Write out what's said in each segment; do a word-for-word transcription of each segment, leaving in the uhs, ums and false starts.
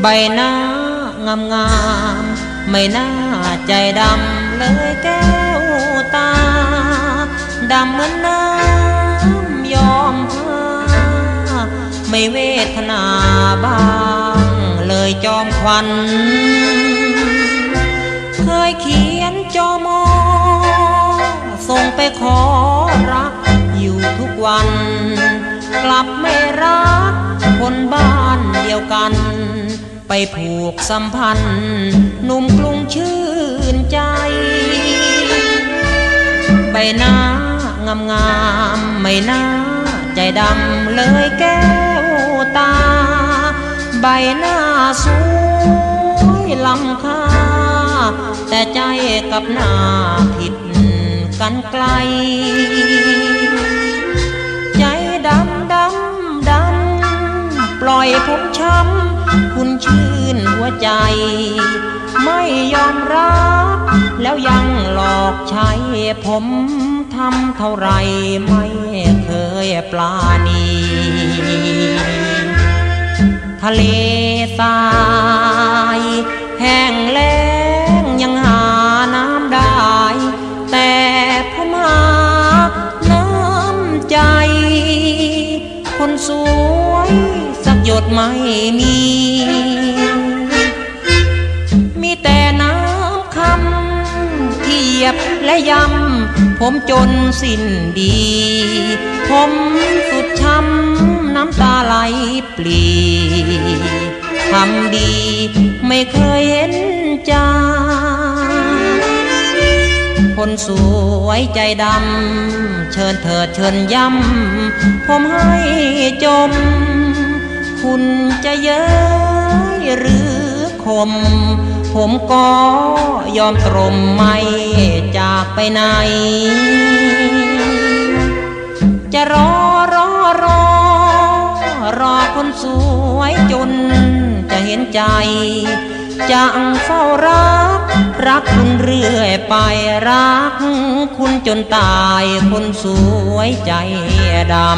ใบหน้างามงามไม่น่าใจดำเลยแก้วตาดำเหมือนน้ำยอมผ้าไม่เวทนาบ้างเลยจอมควันเคยเขียนจอมอส่งไปขอรักอยู่ทุกวันกลับไม่รักคนบ้านเดียวกันไปผูกสัมพันธ์หนุ่มกรุงชื่นใจใบหน้างามงามไม่น่าใจดำเลยแก้วตาใบหน้าสวยล้ำค่าแต่ใจกับหน้าผิดกันไกลใจดำดำดำปล่อยผมช้ำคุณชื่นหัวใจไม่ยอมรับแล้วยังหลอกใช้ผมทำเท่าไรไม่เคยปลาณีทะเลทรายแห้งแล้งยังหาน้ำได้แต่ผมหาน้ำใจคนสวยสักหยดไม่มีมีแต่น้ำคำเทียบและยำผมจนสิ้นดีผมสุดช้ำน้ำตาไหลปลีทำดีไม่เคยเห็นใจคนสวยใจดำเชิญเถิดเชิญย้ำผมให้จมคุณจะเย้ยหรือคมผมก็ยอมตรมไม่จากไปไหนจะรอรอรอรอคนสวยจนจะเห็นใจจะเฝ้ารักรักคุณเรื่อยไปรักคุณจนตายคนสวยใจดำ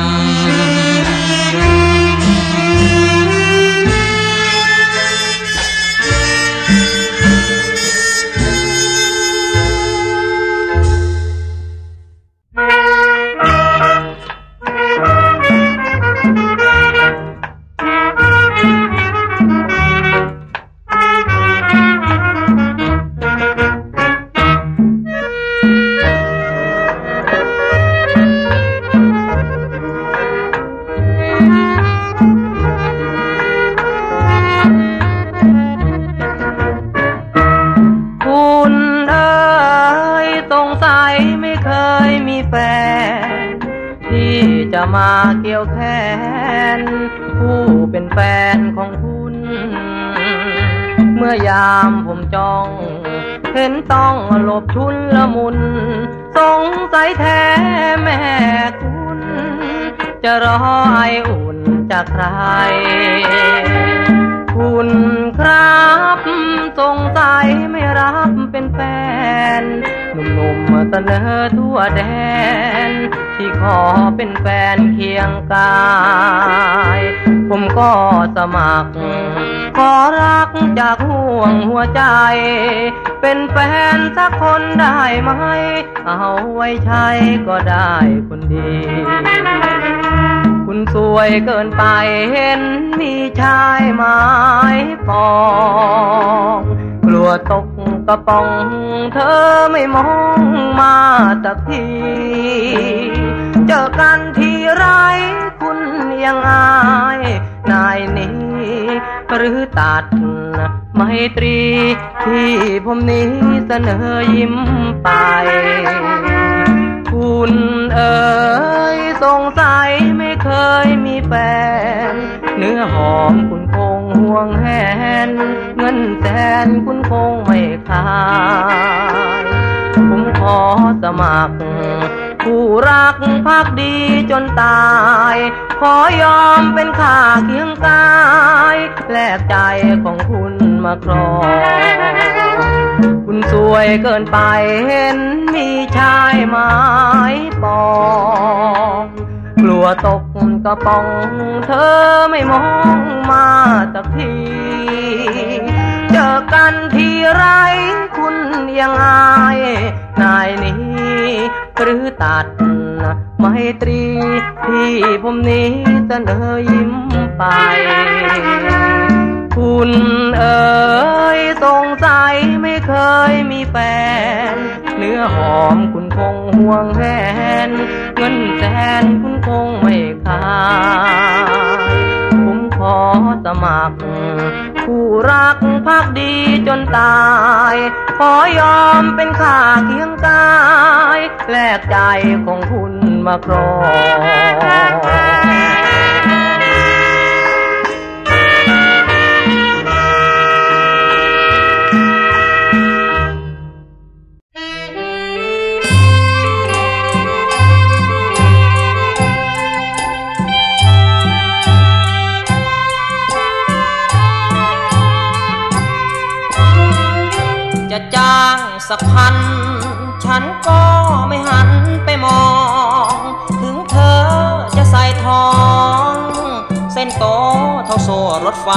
จะมาเกี่ยวแขนผู้เป็นแฟนของคุณเมื่อยามผมจ้องเห็นต้องหลบชุนละมุนสงสัยแท้แม่คุณจะรอไออุ่นจากใครคุณครับสงสัยไม่รับเป็นแฟนหนุ่มๆเสนอทั่วแดนที่ขอเป็นแฟนเคียงกายผมก็สมัครขอรักจากห่วงหัวใจเป็นแฟนสักคนได้ไหมเอาไว้ใช้ก็ได้คนดีคุณสวยเกินไปเห็นมีชายไม้ปองกลัวตกกระป๋องเธอไม่มองมาสักทีเจอกันทีไรคุณยังอายนายนี้หรือตัดไมตรีที่ผมนี้เสนอยิ้มไปคุณเอ๋ยสงสัยไม่เคยมีแฟนเนื้อหอมคุณคงห่วงแหนเงินแสนคุณคงไม่ขายผมขอสมัครผู้รักภักดีจนตายขอยอมเป็นข้าเคียงกายแลกใจของคุณมาครองคุณสวยเกินไปเห็นมีชายไม้ปองกลัวตกกระป๋องเธอไม่มองมาสักทีเจอกันทีไรคุณยังอายนายนี้หรือตัดไมตรีที่ผมนี้เสนอยิ้มไปคุณเอ๋ยสงสัยไม่เคยมีแฟนเนื้อหอมคุณคงห่วงแหนเงินแสนคุณคงไม่ขายผมขอสมัครผู้รักภักดีจนตายขอยอมเป็นข้าเคียงกายแลกใจของคุณมาครองจะจ้างสักพันฉันก็ไม่หันไปมองถึงเธอจะใส่ทองเส้นโตเท่าโซ่รถไฟ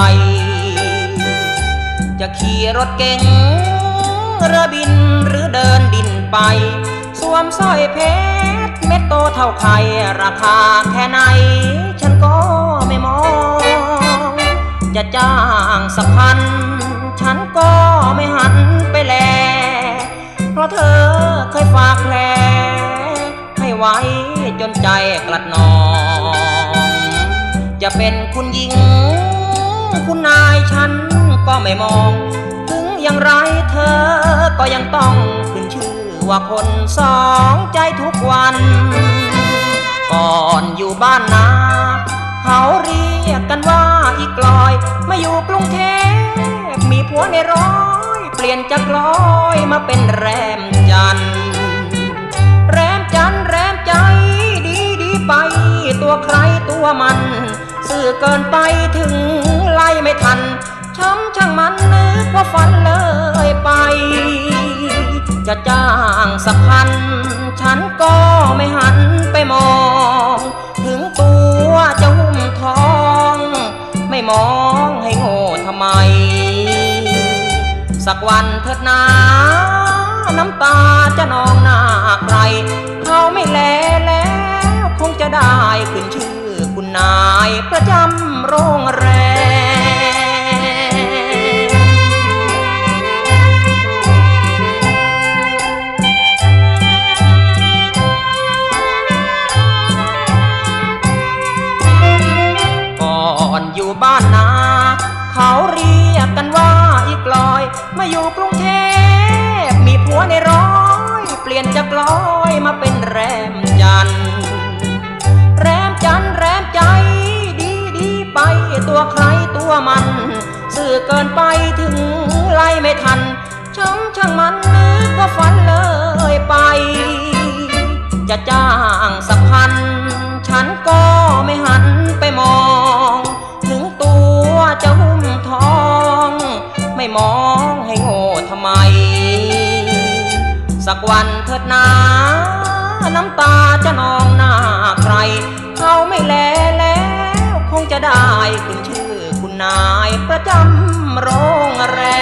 จะขี่รถเก๋งเรือบินหรือเดินดินไปสวมสร้อยเพชรเม็ดโตเท่าไข่ราคาแค่ไหนฉันก็ไม่มองจะจ้างสักพันฉันก็ไม่หันไปแลเพราะเธอเคยฝากแผลให้ไว้จนใจกลัดนองจะเป็นคุณหญิงคุณนายฉันก็ไม่มองถึงอย่างไรเธอก็ยังต้องขึ้นชื่อว่าคนสองใจทุกวันก่อนอยู่บ้านนาเขาเรียกกันว่าอีกลอยมาอยู่กรุงเทพมีผัวในร้อยเปลี่ยนจากลอยมาเป็นแรมจันทร์แรมจันทร์แรมใจดีดีไปตัวใครตัวมันสื่อเกินไปถึงไล่ไม่ทันช้ำช่างมันนึกว่าฝันเลยไปจะจ้างสักพันฉันก็ไม่หันไปมองถึงตัวจะหุ้มทองไม่มองให้โง่ทำไมสักวันเถิดนาน้ำตาจะนองหน้าใครเขาไม่แลแล้วคงจะได้ขึ้นชื่อคุณนายประจำโรงแรมก่อนอยู่บ้านนาเขาเรียกกันว่าอีกลอยมาอยู่กรุงเทพมีผัวในร้อยเปลี่ยนจากลอยมาเป็นแรมจันทร์แรมจันทร์แรมใจดีดีไปตัวใครตัวมันสื่อเกินไปถึงไล่ไม่ทันช้ำช่างมันนึกว่าฝันเลยไปจะจ้างสักพันฉันก็ไม่หันไปมองถึงตัวจะหุ้มทองไม่มองให้โง่ทำไมสักวันเถิดนาน้ำตาจะนองหน้าใครเขาไม่แลแล้วคงจะได้ขึ้นชื่อคุณนายประจำโรงแร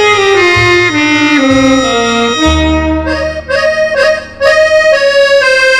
ม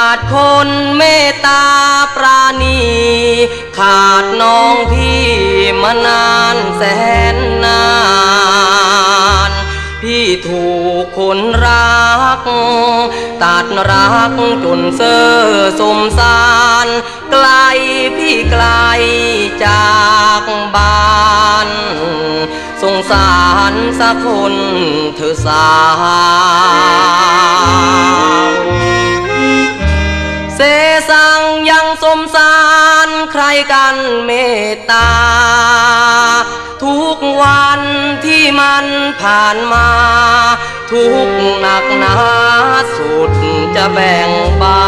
ดคนเมตตาปราณีขาดน้องพี่มานานแสนนานพี่ถูกคนรักตัดรักจนเซ่อสมสารไกลพี่ไกลจากบ้านสงสารสักคนเธอสาวเสสังยังสมสารใครกันเมตตาทุกวันที่มันผ่านมาทุกหนักหนาสุดจะแบ่งเบา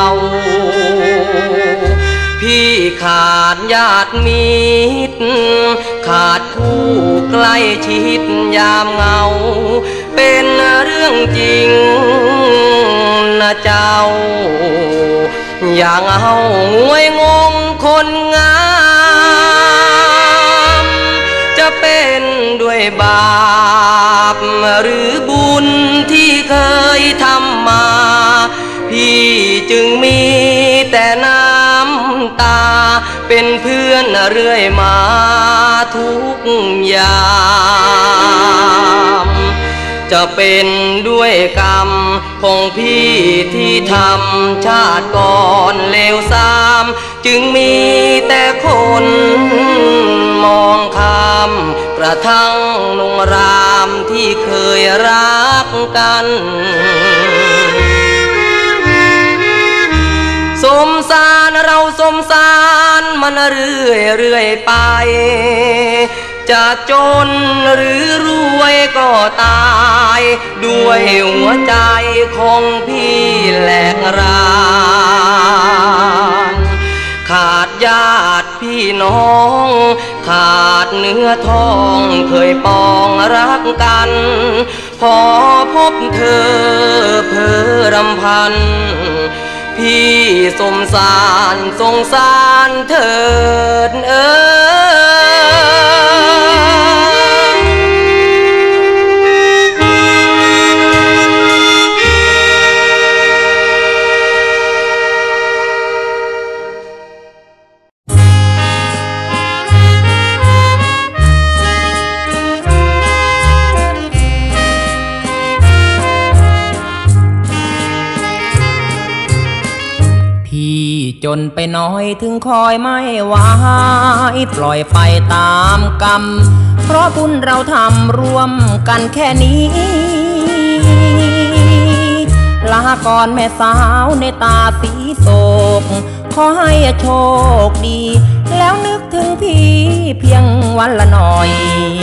พี่ขาดญาติมิตรขาดผู้ใกล้ชิดยามเหงาเป็นเรื่องจริงนะเจ้าอย่างเอางวยงงคนงามจะเป็นด้วยบาปหรือบุญที่เคยทำมาพี่จึงมีแต่น้ำตาเป็นเพื่อนเรื่อยมาทุกยามจะเป็นด้วยกรรมของพี่ที่ทำชาติก่อนเลวทรามจึงมีแต่คนมองข้ามกระทั่งนงรามที่เคยรักกันสมสารเราสมสารมันเรื่อยเรื่อยไปจะจนหรือรวยก็ตายด้วยหัวใจของพี่แหลกรานขาดญาติพี่น้องขาดเนื้อทองเคยปองรักกันพอพบเธอเพ้อรำพันพี่สมสารสงสารเถิดเอ่จนไปน้อยถึงคอยไม่ไหวปล่อยไปตามกรรมเพราะบุญเราทำร่วมกันแค่นี้ลาก่อนแม่สาวในตาสีโศกขอให้โชคดีแล้วนึกถึงพี่เพียงวันละหน่อย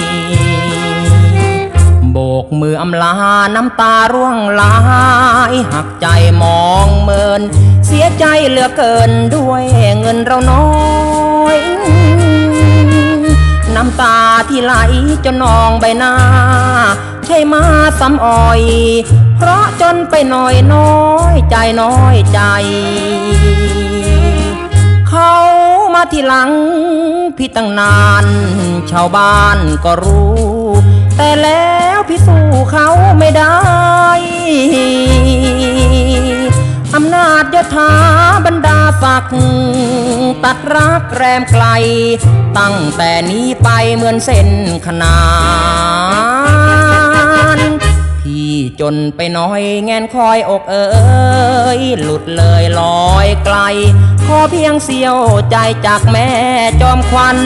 โบกมืออำลาน้ำตาร่วงไหลหักใจมองเมินเสียใจเหลือเกินด้วยเงินเราน้อยน้ำตาที่ไหลจนนองใบหน้าใช่มาซ้ำอ้อยเพราะจนไปหน่อยน้อยใจน้อยใจเขามาทีหลังพี่ตั้งนานชาวบ้านก็รู้แต่แล้วพี่สู้เขาไม่ได้อำนาจยศถาบรรดาศักดิ์ตัดรักแรมไกลตั้งแต่นี้ไปเหมือนเส้นขนานพี่จนไปน้อยแงนคอยอกเอ๋ยหลุดเลยลอยไกลขอเพียงเสี้ยวใจจากแม่จอมขวัญ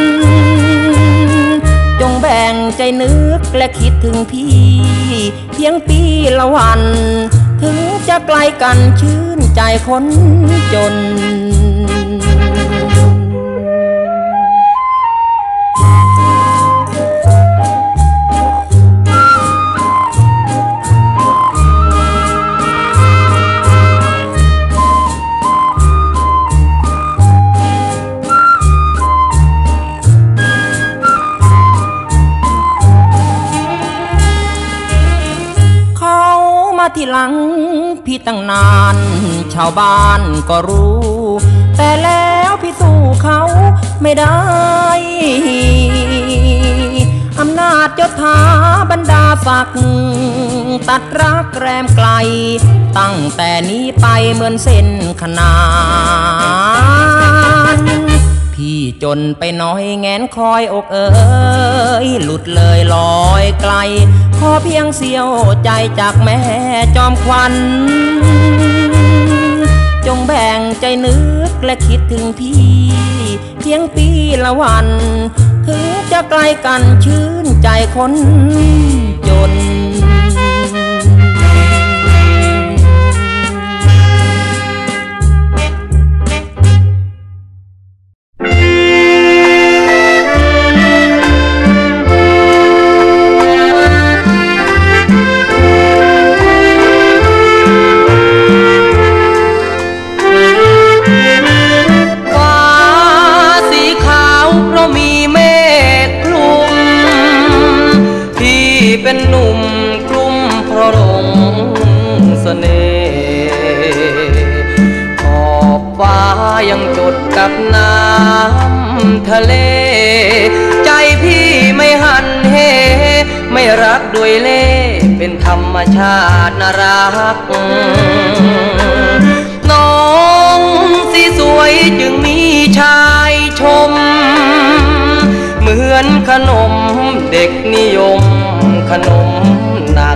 จงแบ่งใจนึกและคิดถึงพี่เพียงปีละวันถึงจะไกลกันชื่นใจคนจน ทีหลังพี่ตั้งนานชาวบ้านก็รู้แต่แล้วพี่สู้เขาไม่ได้อำนาจยศถาบรรดาศักดิ์ตัดรักแรมไกลตั้งแต่นี้ไปเหมือนเส้นขนานพี่จนไปน้อยแงนคอยอกเอ๋ยหลุดเลยลอยไกลขอเพียงเสี้ยวใจจากแม่จอมขวัญจงแบ่งใจนึกและคิดถึงพี่เพียงปีละวันถึงจะไกลกันชื่นใจคนจนเป็นหนุ่มกลุ่มเพราะหลงเสน่ห์ขอบฟ้ายังจดกับน้ำทะเลใจพี่ไม่หันเหไม่รักด้วยเล่ห์เป็นธรรมชาติน่ารักน้องสีสวยจึงมีชายชมเหมือนขนมเด็กนิยมขนมหนัก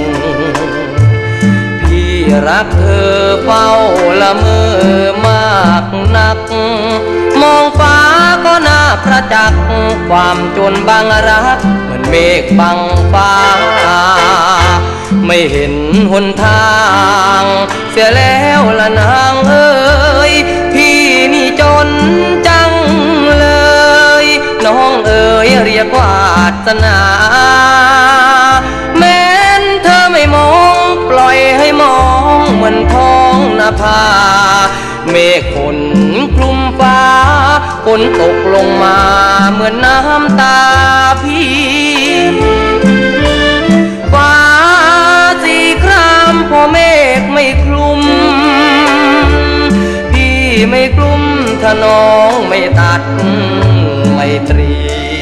พี่รักเธอเฝ้าละเมอมากนักมองฟ้าก็น่าประจักษ์ความจนบังรักเหมือนเมฆบังฟ้าไม่เห็นหนทางเสียแล้วละนางเอ๋ยพี่นี่จนจังเลยน้องเอ๋ยเรียกวาสนาแม้นเธอไม่มองปล่อยให้มองเหมือนท้องนภาเมฆฝนคลุมฟ้าฝนตกลงมาเหมือนน้ำตาพี่ฟ้าสีครามพอเมฆไม่คลุมพี่ไม่กลุ้มถ้าน้องไม่ตัดไมตรี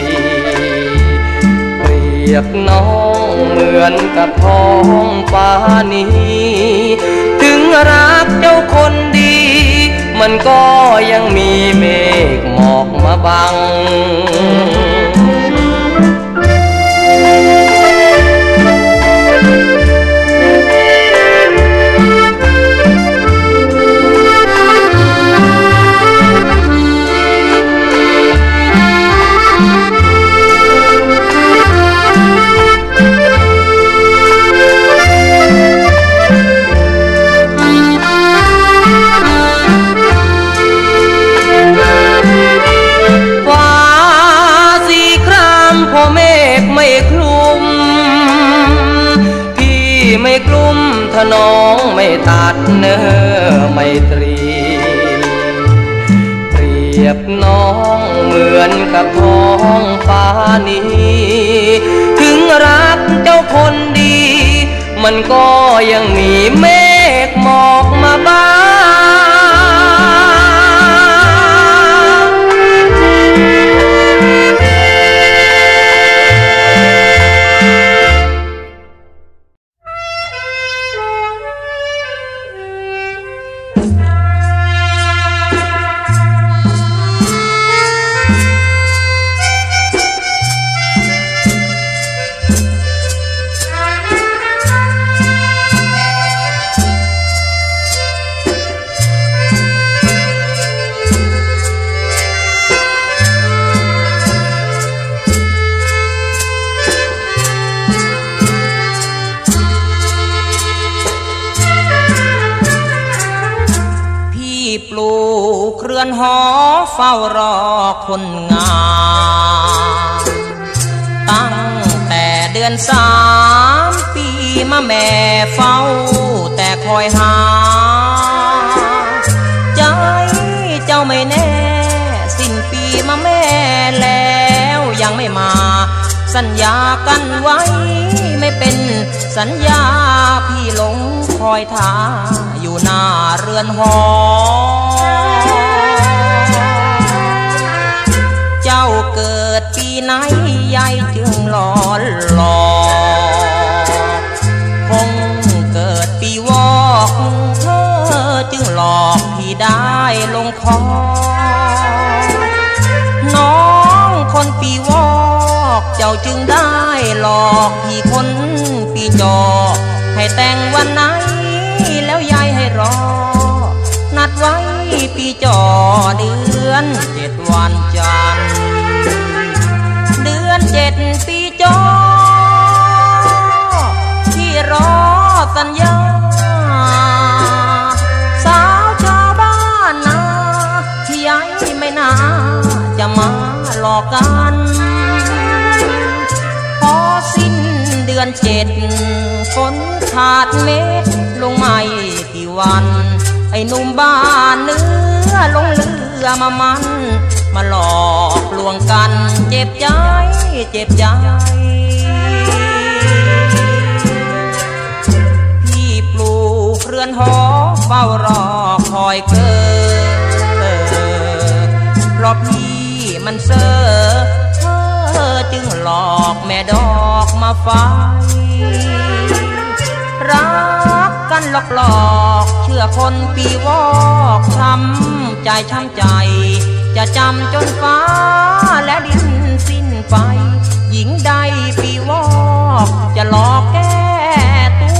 เปรียบน้องเหมือนกับท้องฟ้านี้ถึงรักเจ้าคนดีมันก็ยังมีเมฆหมอกมาบังไม่กลุ้มถ้าน้องไม่ตัดเนื้อไมตรีเปรียบน้องเหมือนกับท้องฟ้านี้ถึงรักเจ้าคนดีมันก็ยังมีเมฆหมอกมาบ้างหอเฝ้ารอคนงามตั้งแต่เดือนสามปีมาแม่เฝ้าแต่คอยหาใจเจ้าไม่แน่สิ้นปีมาแม่แล้วยังไม่มาสัญญากันไว้ไม่เป็นสัญญาพี่หลงคอยท่าอยู่หน้าเรือนหอเจ้าเกิดปีไหนยายจึงหลอนหลอกขงคอน้องคนปีวอกเจ้าจึงได้หลอกพี่คนปีจอให้แต่งวันไหนแล้วยายให้รอนัดไว้ปีจอเดือนเจ็ดวันจันทร์เดือนเจ็ดปีจอที่รอสัญญาสาวชาวบ้านนาที่ยายไม่น่าจะมาหลอกกันพอสิ้นเดือนเจ็ดฝนขาดเม็ดลงไม่กี่วันไอ้หนุ่มบ้านเนื้อลงเรือมามันมาหลอกลวงกันเจ็บใจเจ็บใจพี่ปลูกเรือนหอเฝ้ารอคอยเกิดเพราะพี่มันเซ่อเธอจึงหลอกแม่ดอกมาไฟรักกันหลอกหลอกเชื่อคนปีวอกช้ำใจช้ำใจจะจำจนฟ้าและดินสิ้นไปหญิงใดปีวอกจะหลอกแก้ตัว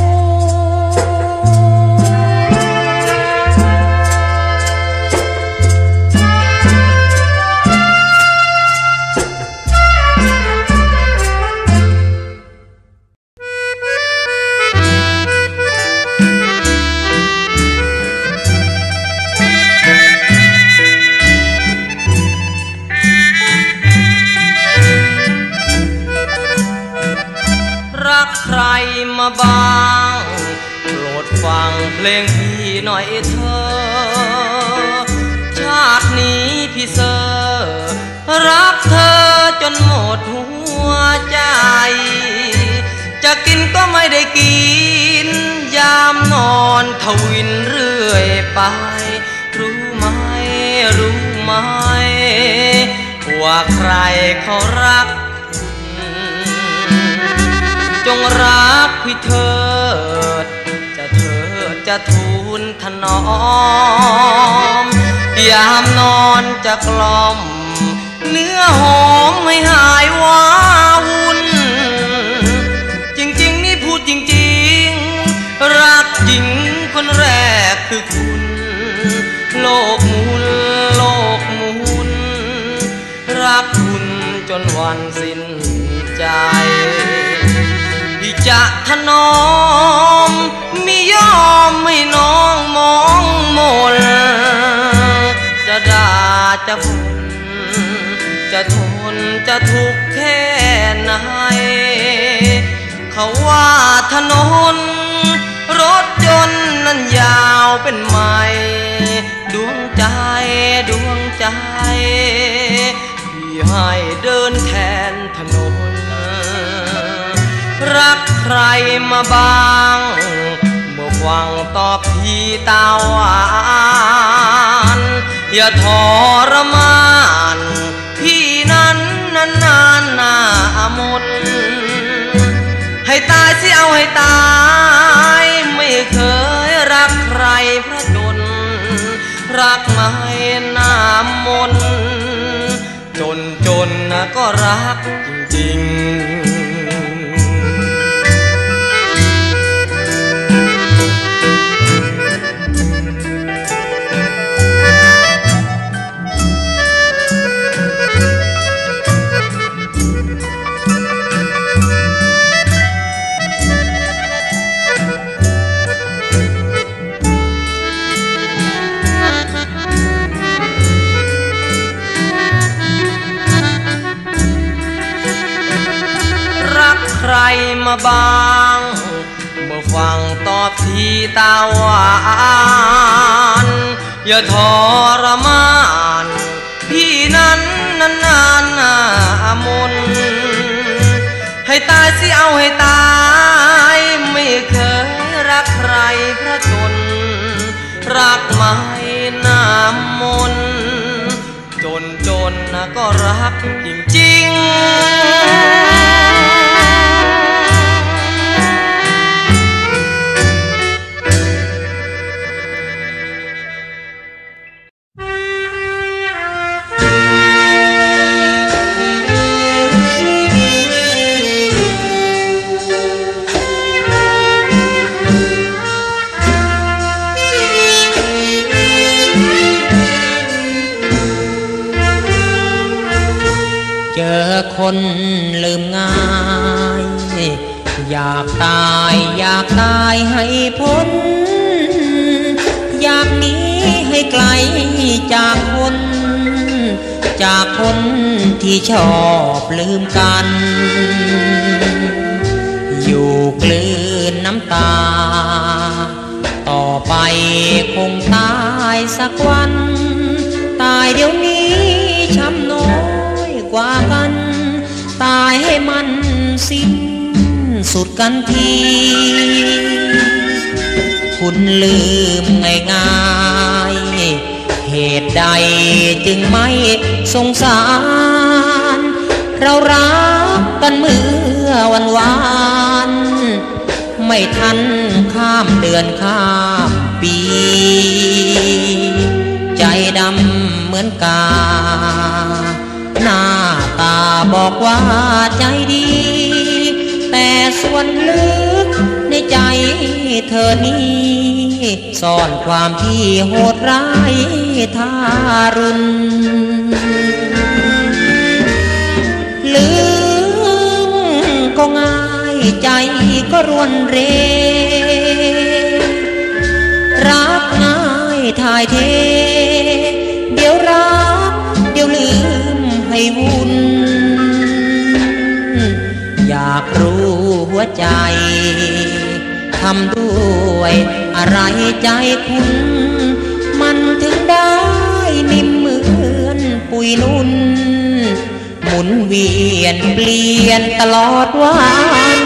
ใครมาบ้างโปรดฟังเพลงพี่หน่อยเธอชาตินี้พี่เซอรักเธอจนหมดหัวใจจะกินก็ไม่ได้กินยามนอนทวินเรื่อยไปรู้ไหมรู้ไหมว่าใครเขารักจงรักพี่เถิดจะเถิดจะทูลถนอมยามนอนจะกล่อมเนื้อหอมไม่หายว้าวุ่นจริงๆนี่พูดจริงๆรักจริงคนแรกคือคุณโลกหมุนโลกหมุนรักคุณจนวันสิ้นใจพี่จะถนอมมิยอมไม่น้องมองมนจะด่าจะบ่นจะทนจะทุกข์แค่ไหนเขาว่าถนนรถยนต์นั้นยาวเป็นไมล์ดวงใจดวงใจพี่ให้เดินแทนถนนรักใครมาบ้างบอกวังตอบพี่ตาหวานอย่าทรมานพี่นั้นนานนานหน้ามนให้ตายสิเอาให้ตายไม่เคยรักใครพระจนรักไม่น้ำมนจนจนนะก็รักจริงๆใครมาบ้างเมื่อฟังตอบทีตาหวานอย่าทรมานพี่นั้นนานนานหน้ามนให้ตายสิเอาให้ตายไม่เคยรักใครพระจนรักไม่น้ำมนจนจนนะก็รักจริงๆเจอคนลืมง่ายอยากตายอยากตายให้พ้นอยากหนีให้ไกลจากคนจากคนที่ชอบลืมกันอยู่กลืนน้ำตาต่อไปคงตายสักวันตายเดี๋ยวนี้ช้ำน้อยกว่ากันตายให้มันสิ้นสุดกันทีคุณลืมง่ายๆเหตุใดจึงไม่สงสารเรารักกันเมื่อวันวานไม่ทันข้ามเดือนข้ามปีใจดำเหมือนกาหน้าตาบอกว่าใจดีแต่ส่วนลึกในใจเธอนี้ซ่อนความที่โหดร้ายทารุณลืมก็ง่ายใจก็รวนเรรักง่ายถ่ายเทเดี๋ยวรักเดี๋ยวลืมให้วุ่นอยากรู้หัวใจทำด้วยอะไรใจคุณมันถึงได้นิ่มเหมือนปุยนุ่นหมุนเวียนเปลี่ยนตลอดวัน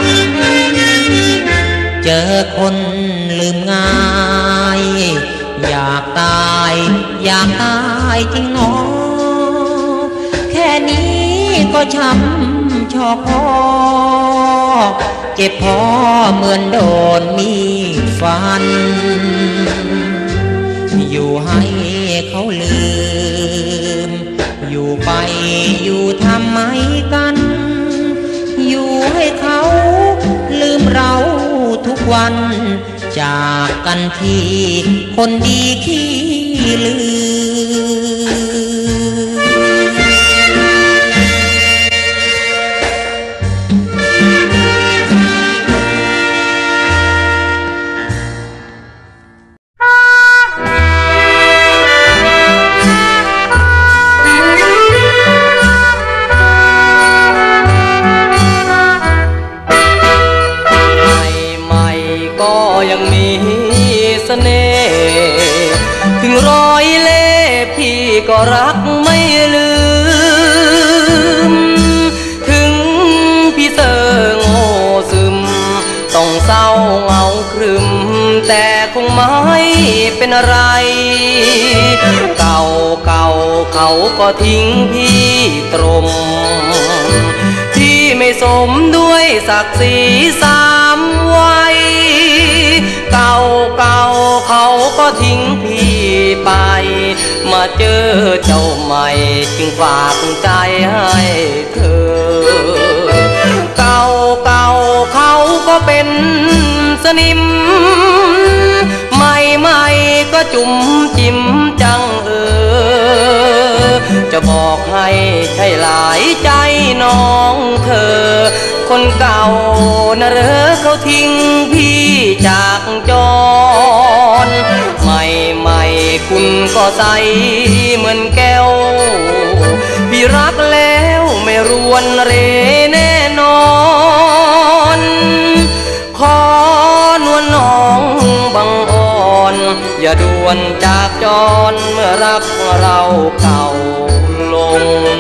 เจอคนลืมง่ายอยากตายอยากตายจริงหนอแค่นี้ก็ช้ำชอกพอเจ็บพอเหมือนโดนมีดฟันอยู่ให้เขาลืมอยู่ไปอยู่ทำไมกันอยู่ให้เขาลืมเราทุกวันจากกันที่คนดีขี้ลืมถึงร้อยเล่พี่ก็รักไม่ลืมถึงพี่เสิร์โง่ซึมต้องเศร้าเหงาครึมแต่คงไม่เป็นอะไรเก่าเก่าเขาก็ทิ้งพี่ตรมที่ไม่สมด้วยศักดิ์ศรีสามวัยเก่าเก่าเขาก็ทิ้งพี่ไปมาเจอเจ้าใหม่จึงฝากใจให้เธอเก่าเก่าเขาก็เป็นสนิมใหม่ใหม่ก็จุ่มจิ้มจังเออจะบอกให้ใช่หลายใจน้องเธอคนเก่านะเรอเขาทิ้งพี่จากจรใหม่ใหม่คุณก็ใสเหมือนแก้วพี่รักแล้วไม่รวนเรแน่นอนขอนวลน้องบังอ่อนอย่าด่วนจากจรเมื่อรักเราเก่าลง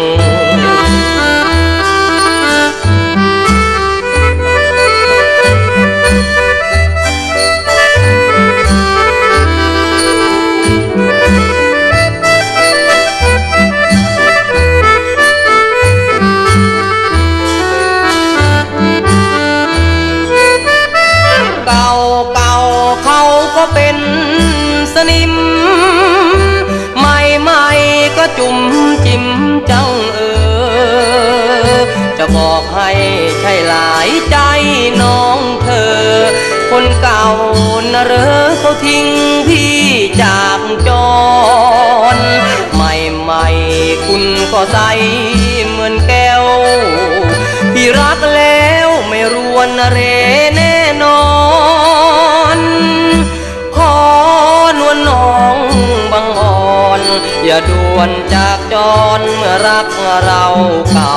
เป็นสนิมใหม่ใหม่ก็จุ่มจิ้มจังเออจะบอกให้ใช่หลายใจน้องเธอคนเก่านะเรอเขาทิ้งพี่จากจรใหม่ใหม่คุณก็ใสเหมือนแก้วพี่รักแล้วไม่รวนเรแน่นอนขอนวลน้องบังอ่อนอย่าด่วนจากจรเมื่อรักเราเก่า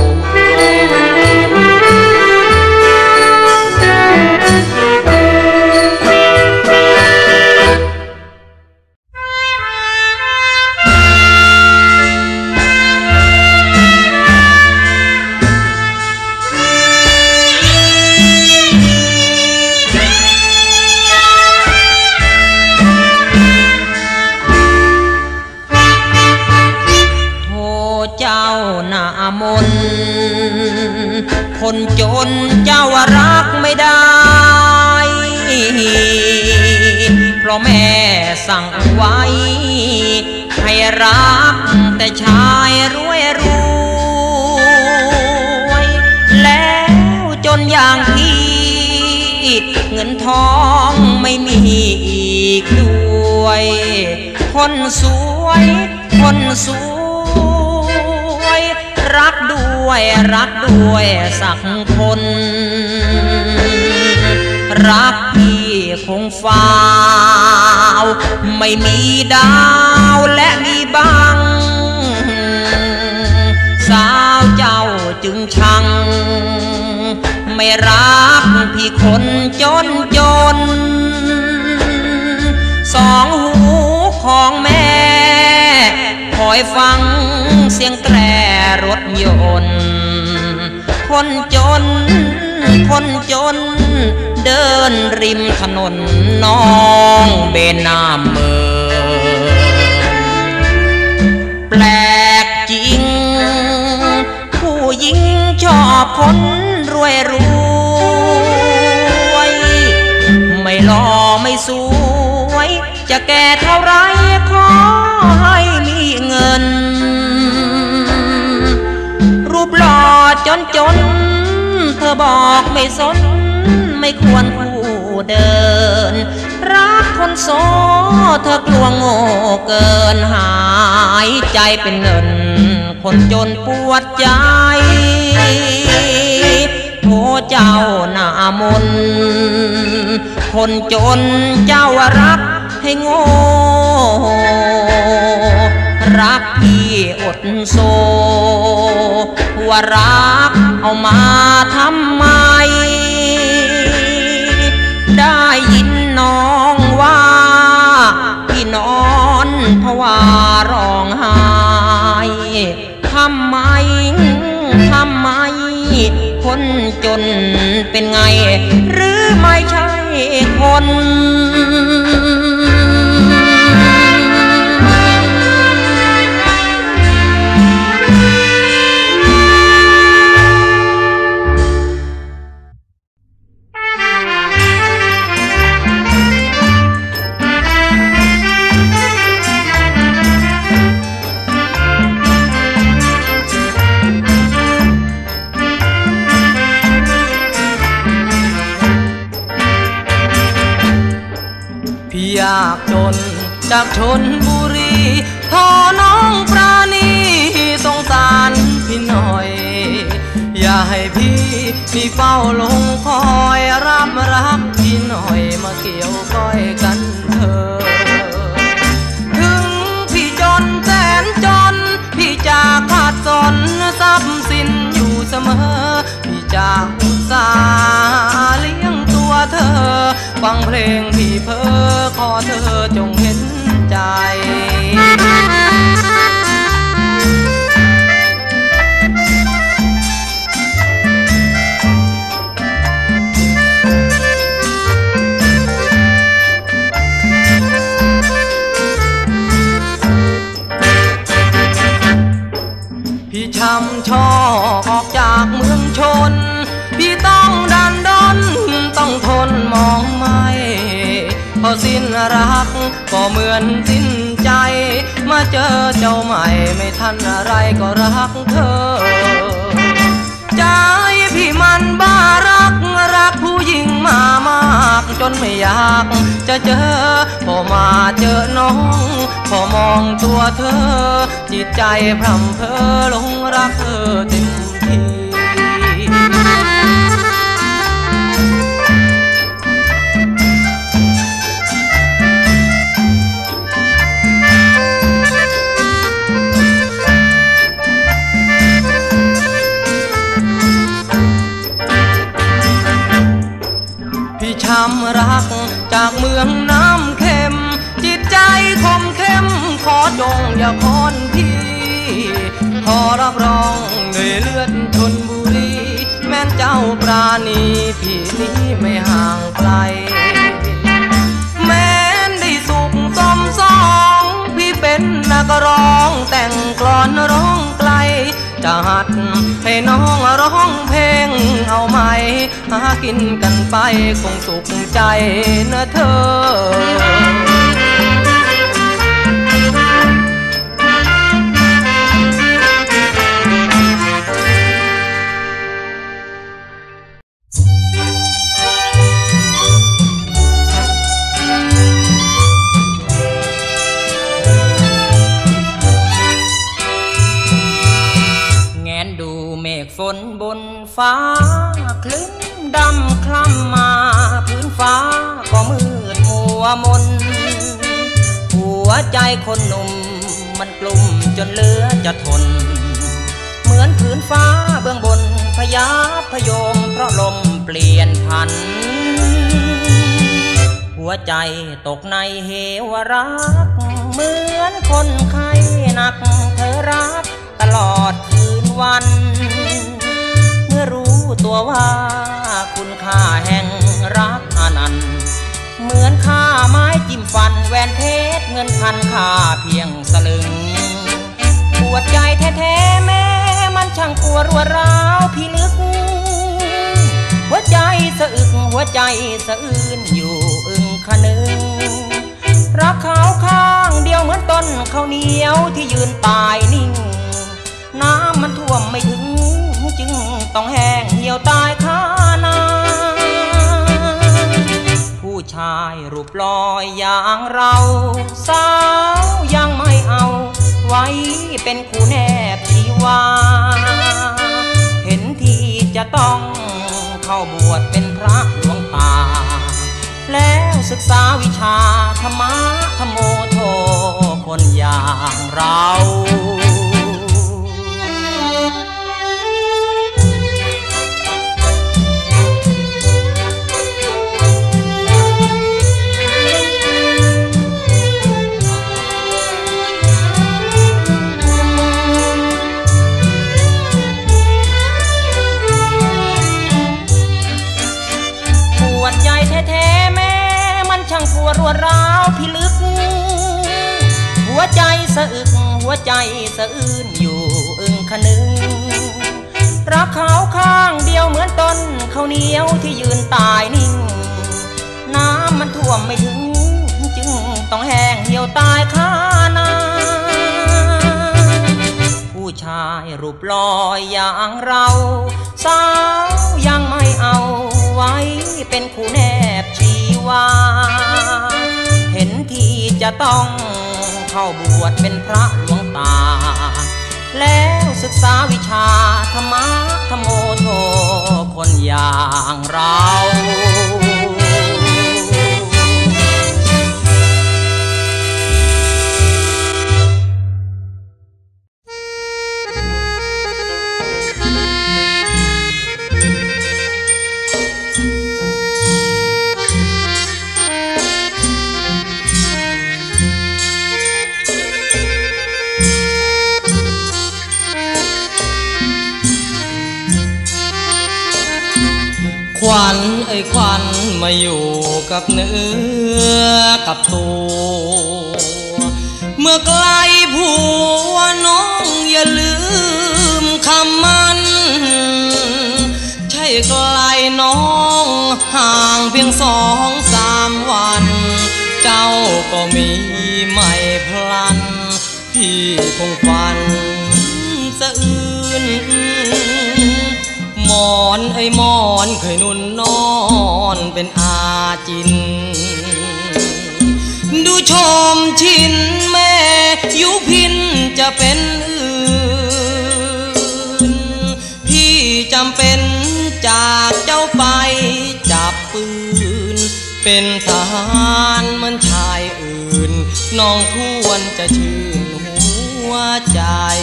คนจนเจ้ารักไม่ได้เพราะแม่สั่งไว้ให้รักแต่ชายรวยรวยแล้วจนอย่างพี่เงินทองไม่มีอีกด้วยคนสวยคนสวยรักด้วยรักด้วยสักคนรักพี่คงฟ้าวไม่มีดาวและมีบังสาวเจ้าจึงชังไม่รักพี่คนจนจนสองหูของแม่คอยฟังเสียงแตรรถยนต์คนจนคนจนเดินริมถนนน้องเบนน้ำเมืองแปลกจริงผู้หญิงชอบคนรวยรวยไม่หล่อไม่สวยจะแก่เท่าไรขอให้มีเงินรูปหล่อจนจนเธอบอกไม่สนไม่ควรผู้เดินรักคนโสเธอกลัวโง่เกินหายใจเป็นเงินคนจนปวดใจโธ่เจ้าหน้ามนคนจนเจ้ารักให้โง่รักพี่อดโซว่ารักเอามาทำไมได้ยินน้องว่าพี่นอนเพราะว่าร้องไห้ทำไมทำไมคนจนเป็นไงหรือไม่ใช่คนยากจนจากชนบุรีขอน้องปราณีสงสารพี่หน่อยอย่าให้พี่มีเฝ้าลงคอยรับรักพี่หน่อยมาเกี่ยวก้อยกันเถอะถึงพี่จนแสนจนพี่จะขาดสนทรัพย์สินอยู่เสมอพี่จะอุตส่าห์เลี้ยงตัวเธอฟังเพลงพี่เพ้อขอเธอจงเห็นใจพี่ช้ำชอกออกจากเมืองชนพี่ต้องดันดนต้องทนมองไม่พอสิ้นรักก็เหมือนสิ้นใจมาเจอเจ้าใหม่ไม่ทันอะไรก็รักเธอใจพี่มันบ้ารักรักผู้หญิงมามากจนไม่อยากจะเจอพอมาเจอน้องพอมองตัวเธอจิตใจพร่ำเพ้อหลงรักเธอเต็มที่ช้ำรักจากเมืองน้ำเค็มจิตใจคมเข้มขอจงอย่าคอนพี่ขอรับรองด้วยเลือดชลบุรีแม้นเจ้าปราณีพี่นี้ไม่ห่างไกลแม้นได้สุขสมสองพี่เป็นนักร้องแต่งกลอนร้องไกลจะหัดให้น้องร้องเพลงเอาไหมหากินกันไปคงสุขใจนะเธฝนบนฟ้าคลึ้มดำคล้ำมาพื้นฟ้าก็มืดมัวมนหัวใจคนหนุ่มมันกลุ่มจนเหลือจะทนเหมือนพื้นฟ้าเบื้องบนพยาพยมเพราะลมเปลี่ยนพันหัวใจตกในเหวรักเหมือนคนไข้หนักเธอรักตลอดคืนวันเมื่อรู้ตัวว่าคุณค่าแห่งรักอนันต์เหมือนค่าไม้จิ้มฟันแหวนเพชรเงินพันค่าเพียงสลึงปวดใจแท้ๆแม้มันช่างปวดรัวร้าวพี่ลึกหัวใจสะอึกหัวใจสะอื้นอยู่อึ้งคะนึงรักเขาข้างเดียวเหมือนต้นข้าวเหนียวที่ยืนตายนิ่งน้ำมันท่วมไม่ถึงจึงต้องแห้งเหี่ยวตายคานาผู้ชายรูปลอยอย่างเราสาวยังไม่เอาไว้เป็นคู่แนบชีวาเห็นที่จะต้องเข้าบวชเป็นพระหลวงตาแล้วศึกษาวิชาธรรมะธรรมโมโทคนอย่างเราช่างปวดรัวร้าวพิลึกหัวใจสะอึกหัวใจสะอื้นอยู่อึ้งคะนึงรักเขาข้างเดียวเหมือนต้นข้าวเหนียวที่ยืนตายนิ่งน้ำมันท่วมไม่ถึงจึงต้องแห้งเหี่ยวตายคานาผู้ชายรูปลอยอย่างเราสาวยังไม่เอาไว้เป็นคู่แนบชีวาเห็นที่จะต้องเข้าบวชเป็นพระหลวงตาแล้วศึกษาวิชาธรรมะธรรมโมโทคนอย่างเราขวัญไอ้ขวัญมาอยู่กับเนื้อกับตัวเมื่อไกลผัวน้องอย่าลืมคำมันใช่ไกลน้องห่างเพียงสองสามวันเจ้าก็มีไม่พลันพี่คงฝันสะอื้นหมอนไอ้หมอนเคยนุ่นนอนเป็นอาจินดูชมชินแม่ยุพินจะเป็นอื่นพี่จำเป็นจจากเจ้าไปจับปืนเป็นทหารเหมือนชายอื่นน้องควรจะชื่นหัวใจ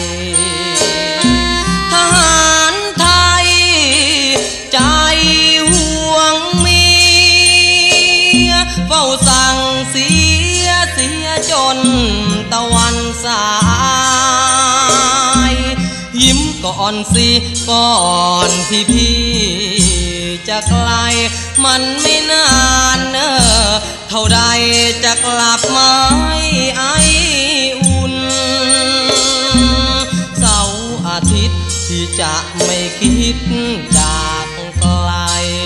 ทหารไทยใจห่วงเมียเฝ้าสั่งเสียเสียจนตะวันสายยิ้มก่อนสิก่อนที่พี่จะไกลมันไม่นานเนอเท่าใดจะกลับมาไออุ่นเสาร์อาทิตย์ที่จะไม่คิดจากไกล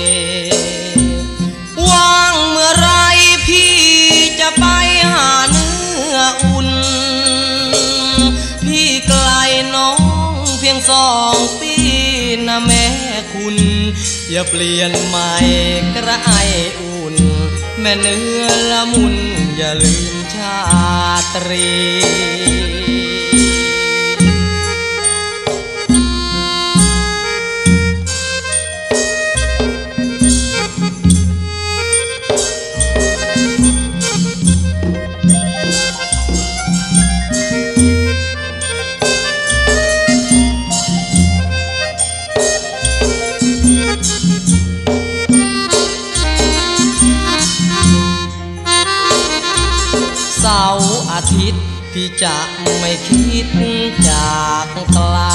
ว่างเมื่อไรพี่จะไปหาเนื้ออุ่นพี่ไกลน้องเพียงสองปีนะแม่คุณอย่าเปลี่ยนใหม่กระไออุ่นแม่เนื้อละมุนอย่าลืมชาตรีเสาร์อาทิตย์พี่จะไม่คิดจากไกล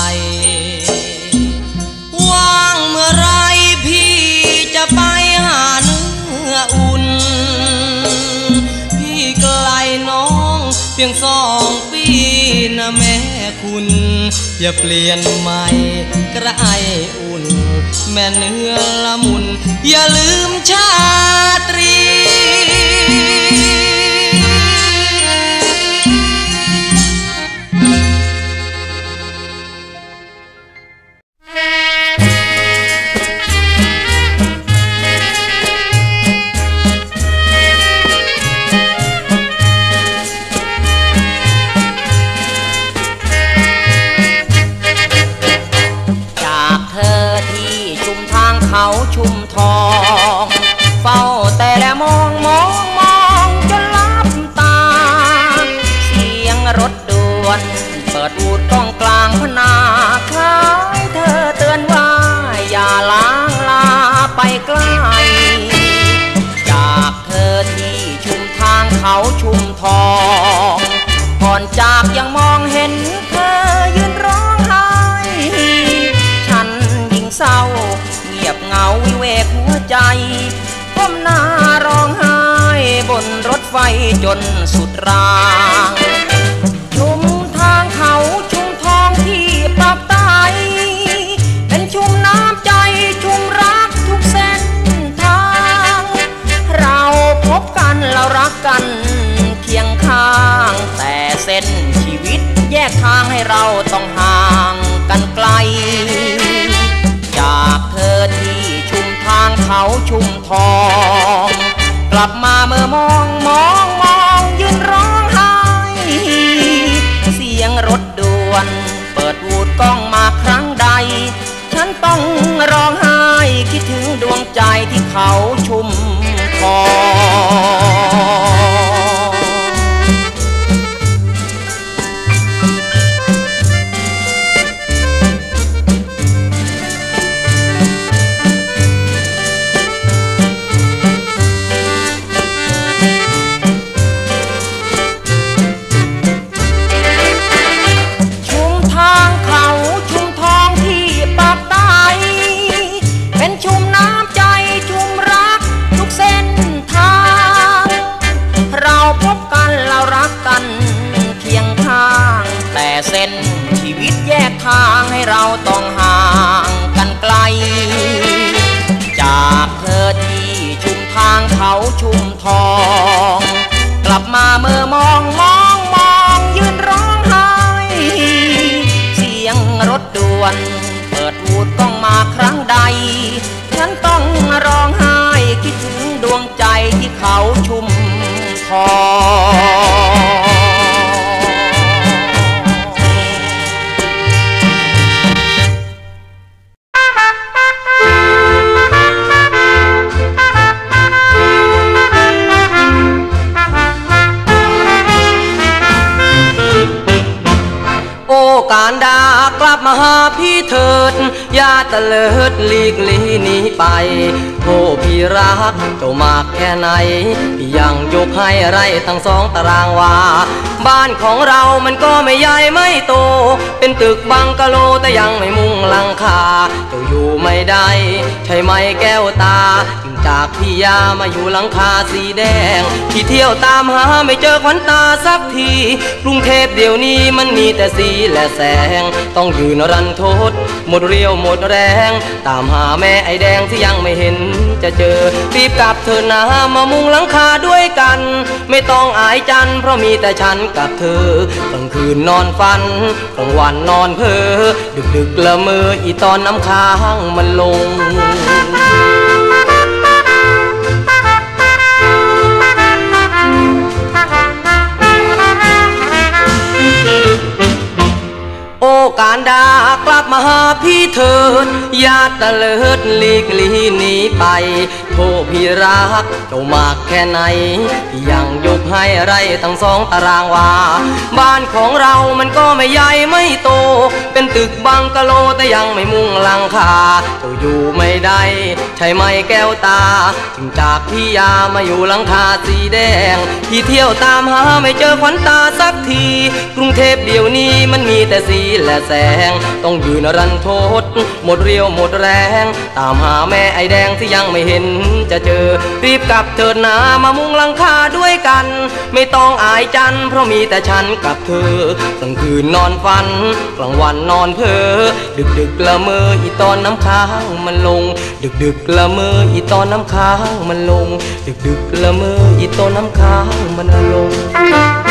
ว่างเมื่อไรพี่จะไปหาเนื้ออุ่นพี่ไกลน้องเพียงสองปีนะแม่คุณอย่าเปลี่ยนใหม่กระไออุ่นแม่เนื้อละมุนอย่าลืมชาตรีเขาชุมทองเฝ้าแต่และมองมองมองจนลับตาเสียงรถด่วนเปิดอูดกล้องกลางพนาคล้ายเธอเตือนว่าอย่าล้างลาไปไกลจากเธอที่ชุมทางเขาชุมทองก่อนจากยังมองเห็นเธอยืนร้องไห้ฉันยิ่งเศร้าเงียบเหงาวิเวกหัวใจก้มหน้าร้องไห้บนรถไฟจนสุดรางชุมทางเขาชุมทองที่ปากใต้เป็นชุมน้ำใจชุมรักทุกเส้นทางเราพบกันเรารักกันเคียงข้างแต่เส้นชีวิตแยกทางให้เราต้องห่างกันไกลจากเธอที่ชุมทางเขาชุมทองกลับมาเมื่อมองมองมองยืนร้องไห้เสียงรถด่วนเปิดวูดกล้องมาครั้งใดฉันต้องร้องไห้คิดถึงดวงใจที่เขาชุมทองชุมน้ำใจชุมรักทุกเส้นทางเราพบกันเรารักกันเคียงข้างแต่เส้นชีวิตแยกทางให้เราต้องห่างกันไกลจากเธอที่ชุมทางเขาชุมทองกลับมาเมื่อมองมองมองยืนร้องไห้เสียงรถด่วนเปิดวูดกล้องมาครั้งใดฉันต้องร้องไห้คิดถึงดวงใจที่เขาชุมทองพี่เถิดอย่าตะเลิดหลีกลีหนีไปโอ้พี่รักเจ้ามากแค่ไหนพี่ยังยกให้ไรทั้งสองตารางวาบ้านของเรามันก็ไม่ใหญ่ไม่โตเป็นตึกบังกะโลแต่ยังไม่มุงหลังคาเจ้าอยู่ไม่ได้ใช่ไหมแก้วตาจึงจากพี่ยามาอยู่หลังคาสีแดงพี่เที่ยวตามหาไม่เจอขวัญตาสักทีกรุงเทพเดี๋ยวนี้มันมีแต่สีและแสงต้องยืนรันทดหมดเรี่ยวหมดแรงตามหาแม่ไอแดงที่ยังไม่เห็นจะเจอรีบกลับเธอนะมามุงหลังคาด้วยกันไม่ต้องอายจันเพราะมีแต่ฉันกับเธอกลางคืนนอนฝันกลางวันนอนเพ้อดึกดึกละเมออีตอนน้ำค้างมันลงโอ้การดากลับมาหาพี่เถิดอย่าตะเลิดหลีกลีหนีไปโทษพี่รักเจ้ามากแค่ไหนพี่ยังยกให้ไรทั้งสองตารางวาบ้านของเรามันก็ไม่ใหญ่ไม่โตเป็นตึกบังกะโลแต่ยังไม่มุงหลังคาเจ้าอยู่ไม่ได้ใช่ไหมแก้วตาจึงจากพี่ยามาอยู่หลังคาสีแดงพี่เที่ยวตามหาไม่เจอขวัญตาสักทีกรุงเทพเดี๋ยวนี้มันมีแต่สีและแสงต้องยืนรันทดหมดเรี่ยวหมดแรงตามหาแม่ไอแดงที่ยังไม่เห็นจะเจอรีบกลับเถิดนามามุงหลังคาด้วยกันไม่ต้องอายจันเพราะมีแต่ฉันกับเธอกลางคืนนอนฝันกลางวันนอนเพ้อดึกดึกละเมออีตอนน้ำค้างมันลงดึกดึกละเมออีตอนน้ำค้างมันลงดึกดึกละเมออีตอนน้ำค้างมันลง